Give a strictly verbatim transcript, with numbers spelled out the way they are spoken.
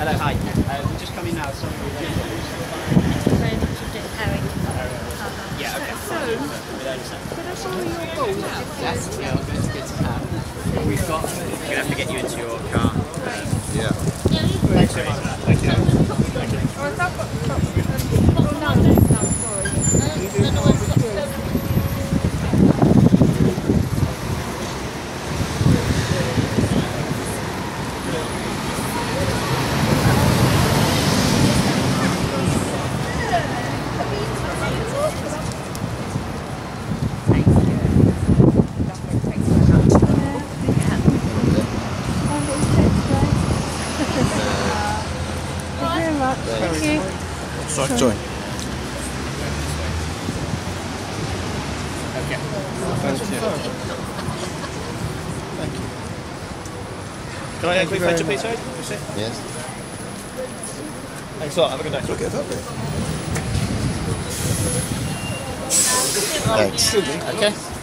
Hello, hi. Uh, we're just coming now. Sorry. Thank you very much indeed, Harry. Uh-huh. Yeah, okay. So, could I borrow your ball? Yes, yeah, we're going to get to cab. We've got... We're going to have to get you into your car. Yeah. Thanks very much. Thank you. Thank you. Oh, I've got... Oh, no, no, sorry. No, no, no, Thank you. Sorry, join. Okay. Thank you. Thank you. Can I have a quick photo, please, sir? Yes. Thanks a lot. Have a good day. Look at that bit. Thanks. Okay.